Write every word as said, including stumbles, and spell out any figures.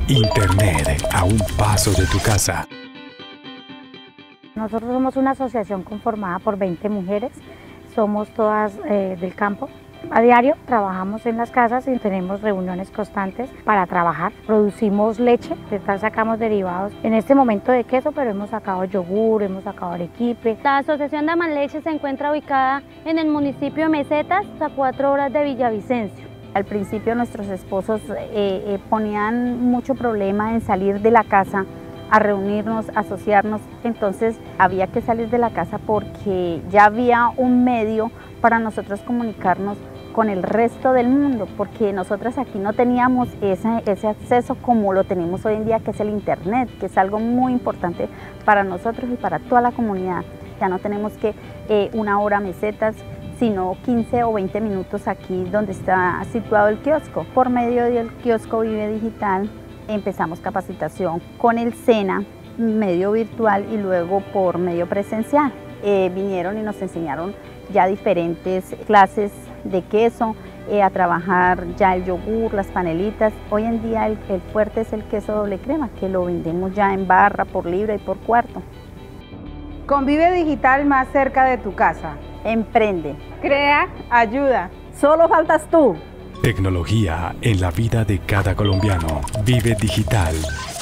Internet a un paso de tu casa. Nosotros somos una asociación conformada por veinte mujeres, somos todas eh, del campo. A diario trabajamos en las casas y tenemos reuniones constantes para trabajar. Producimos leche, de tal sacamos derivados en este momento de queso, pero hemos sacado yogur, hemos sacado arequipe. La Asociación de Amanleche se encuentra ubicada en el municipio de Mesetas, a cuatro horas de Villavicencio. Al principio nuestros esposos eh, eh, ponían mucho problema en salir de la casa a reunirnos, a asociarnos, entonces había que salir de la casa porque ya había un medio para nosotros comunicarnos con el resto del mundo, porque nosotras aquí no teníamos ese, ese acceso como lo tenemos hoy en día, que es el internet, que es algo muy importante para nosotros y para toda la comunidad. Ya no tenemos que eh, una hora a Mesetas, sino quince o veinte minutos aquí donde está situado el kiosco. Por medio del kiosco Vive Digital empezamos capacitación con el SENA, medio virtual y luego por medio presencial. Eh, vinieron y nos enseñaron ya diferentes clases de queso, eh, a trabajar ya el yogur, las panelitas. Hoy en día el, el fuerte es el queso doble crema, que lo vendemos ya en barra, por libra y por cuarto. Convive Digital más cerca de tu casa. Emprende. Crea, ayuda. Solo faltas tú. Tecnología en la vida de cada colombiano. Vive Digital.